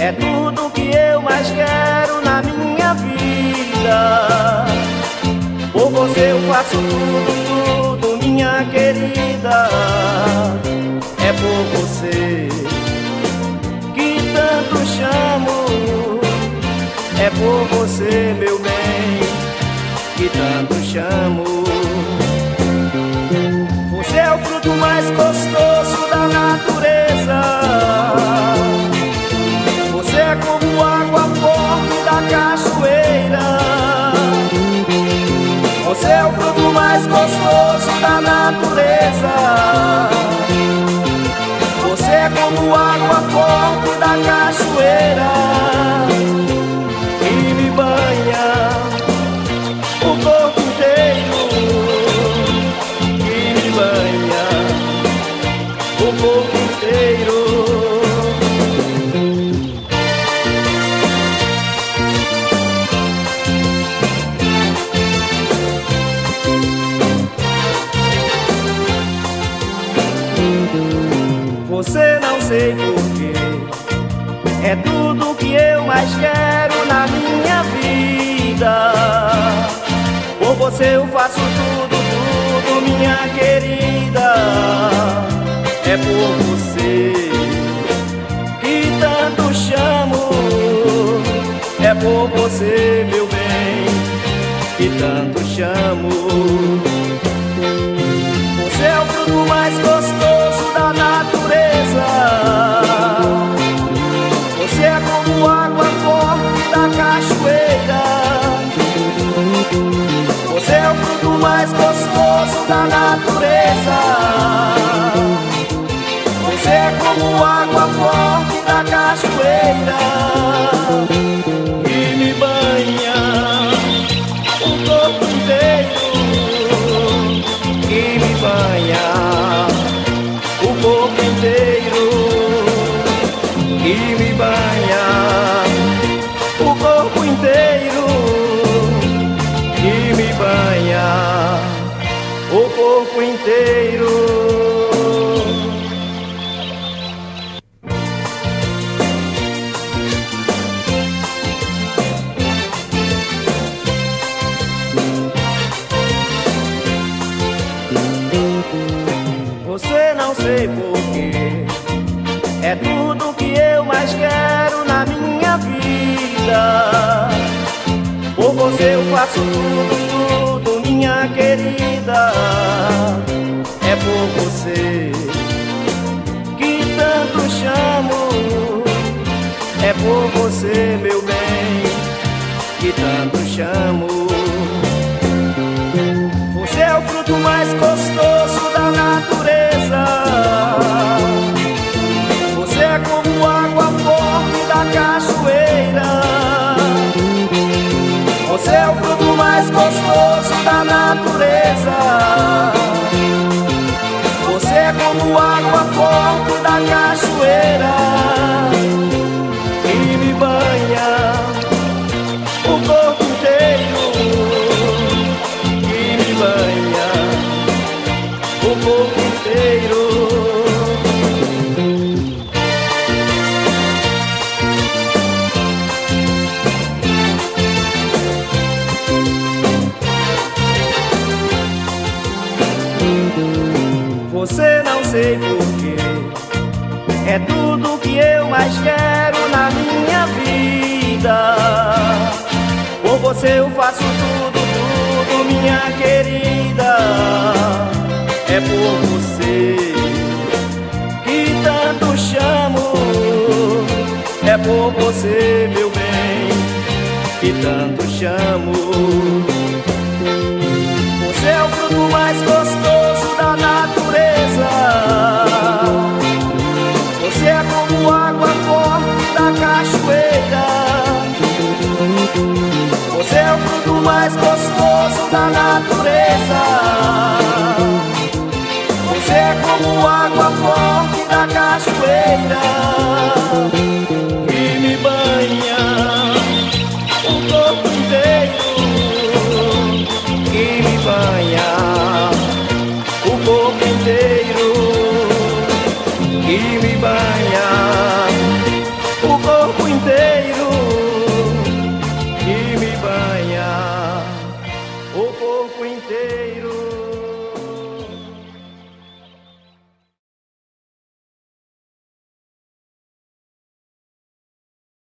é tudo que eu mais quero na minha vida. Por você eu faço tudo, tudo, minha querida. É por você que tanto chamo. É por você, meu bem, que tanto chamo. Você é o fruto mais gostoso da natureza. Você é como água forte da cachoeira. Você é o fruto mais gostoso da natureza. Você é como água forte da cachoeira, e me banha o corpo inteiro, e me banha o corpo inteiro. Você não sei porquê, é tudo que eu mais quero na minha vida. Por você eu faço tudo, tudo, minha querida. É por você que tanto chamo. É por você, meu bem, que tanto chamo. Você é o fruto mais gostoso da natureza. Você é como água forte da cachoeira. Você é o fruto mais gostoso da natureza. Você é como água forte da cachoeira, e me banha o corpo inteiro, e me banha o corpo inteiro, e me banha o corpo inteiro, e me banha o corpo inteiro. Você não sei porquê, é tudo que eu mais quero na minha vida. Por você eu faço tudo, tudo, minha querida. É por você que tanto chamo. É por você, meu bem, que tanto chamo. Você é o fruto mais gostoso da natureza. Você é como água forte da cachoeira. Você é o fruto mais gostoso da natureza. Você é como água forte da cachoeira, e me banha o corpo inteiro, e me banha o corpo inteiro. Você não sei porquê, é tudo que eu mais quero na minha vida. Por você eu faço tudo, tudo, minha querida. É por você que tanto chamo. É por você, meu bem, que tanto chamo. Você é o fruto mais gostoso da natureza. Você é como água forte da cachoeira. Você é o fruto mais gostoso da natureza. Você é como água forte da cachoeira, e me banha o corpo inteiro, e me banha o corpo inteiro, e me banha o corpo corpo inteiro.